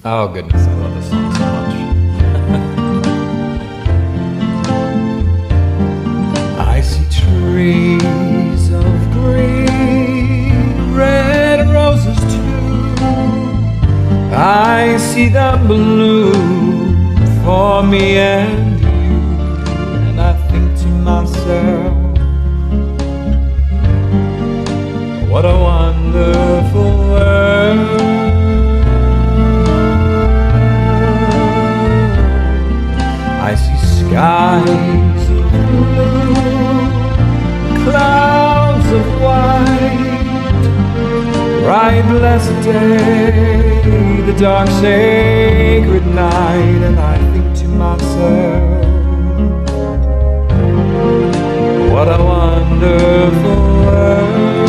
Oh goodness, I love this song so much. I see trees of green, red roses too. I see them bloom for me and you, and I think to myself, what a wonderful world. I see skies of blue, clouds of white, bright blessed day, the dark sacred night, and I think to myself, what a wonderful world.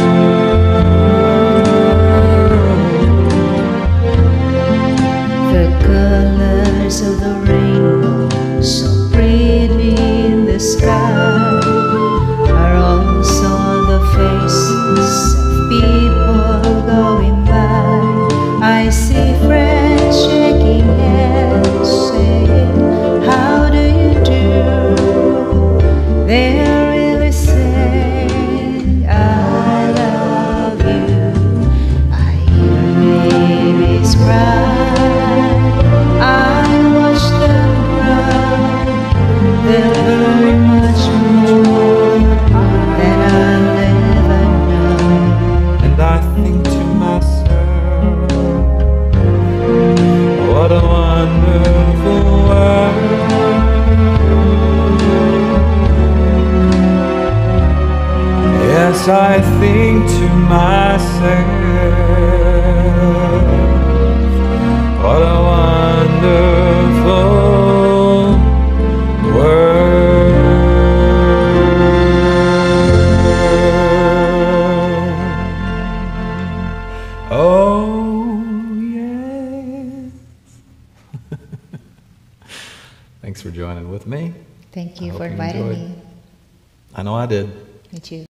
The colors of the rainbow, so pretty in the sky, are also on the faces of people going by. I see friends shaking hands, saying, how do you do? They're really saying, I love you. I hear babies cry, they'll learn much more than I'll ever know. And I think to myself, what a wonderful world. Yes, I think to myself, what a wonderful oh, yes. Thanks for joining with me. Thank you I for hope inviting enjoyed. me. I know I did. Me too.